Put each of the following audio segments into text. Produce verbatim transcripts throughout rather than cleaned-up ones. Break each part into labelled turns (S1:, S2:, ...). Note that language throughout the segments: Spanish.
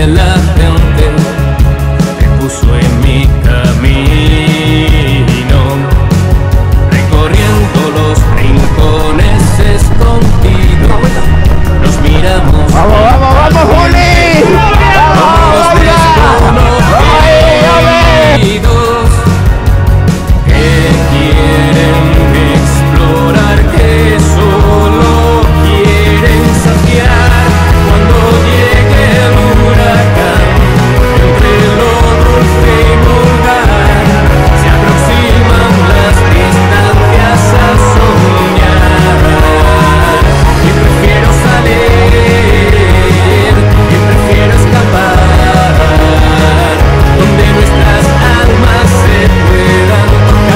S1: la gente te puso en mi camino, recorriendo los rincones escondidos, nos miramos.
S2: ¡Vamos, vamos, vamos, Juli!
S1: Como los desconocidos que quieren explorar, que solo quieren saciar cuando llegue el huracán. Entre lo dulce y vulgar se aproximan las distancias a soñar. Y prefiero salir, y prefiero escapar, donde nuestras almas se puedan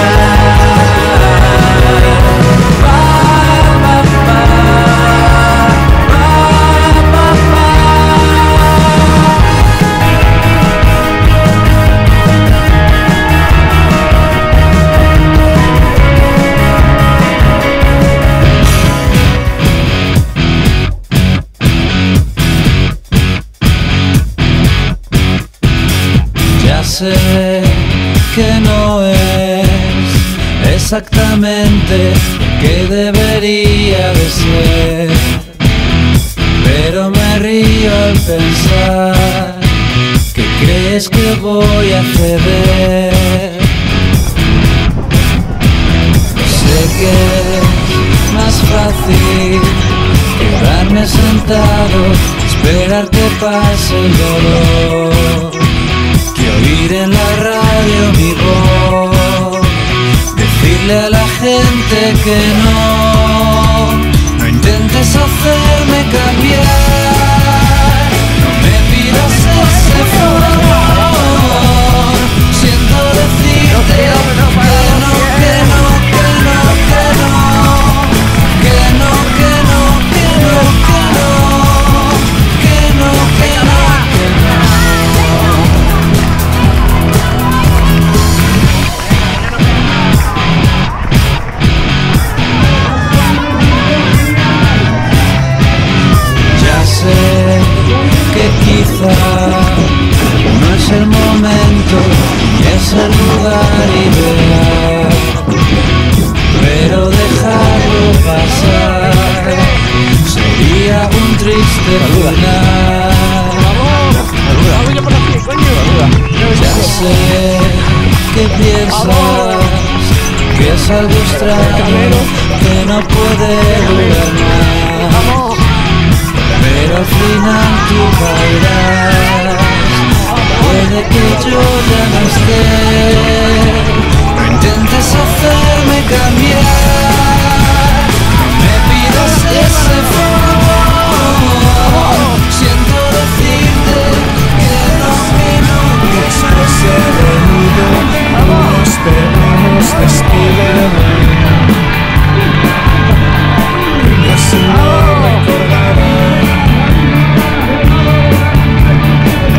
S3: Ya sé que no es exactamente lo que debería de ser, pero me río al pensar que crees que voy a ceder. Sé que es más fácil quedarme sentado, esperar que pase el dolor, que oír en la radio mi voz, decirle a la gente que no, no intentes hacerme cambiar, no me pidas ese favor, siento decirte que no, que no, que no, que no, que no, que no, que no, que no, que no, que no. Que quizá no es el momento ni es el lugar ideal, pero dejarlo pasar sería un triste final. Ya sé que piensas que es algo extraño, que no puede durar más, pero al final tú caerás. Puede que yo ya no esté, no intentes hacerme cambiar, no me pidas ese favor, siento decirte que no, que no, que
S2: Después de venido, no nos perdemos de esquivar. Y casi no recordaré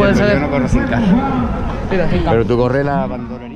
S4: puede
S5: Yo
S4: ser.
S5: no corro sin carro.
S4: Mira, sin
S5: Pero tú corres la bandera.